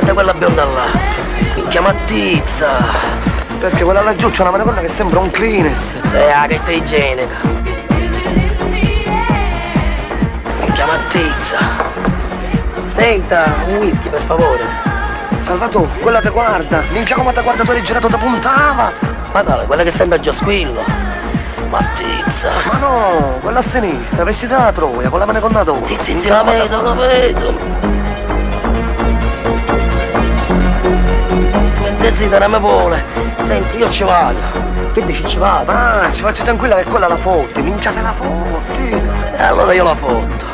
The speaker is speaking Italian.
guarda quella bionda là. Minchia mattizza. Perché quella laggiù c'ha una madonna che sembra un Kleenex. Sei la che è igienica. Minchia mattizza. Senta, un whisky per favore. Salvatore, quella te guarda. Minchia come te guarda, tu eri girato da puntava. Ma dai, quella che sembra Giosquillo. Mattizza. Ma no, quella a sinistra, vestita da Troia, con la maneconnatore. Sì, la vedo, la vedo. Mette zitta, non mi vuole. Senti, io ci vado. Che dici, ci vado? Ah, ci faccio tranquilla che quella la fotti, minchia se la fotti. Allora io la foto.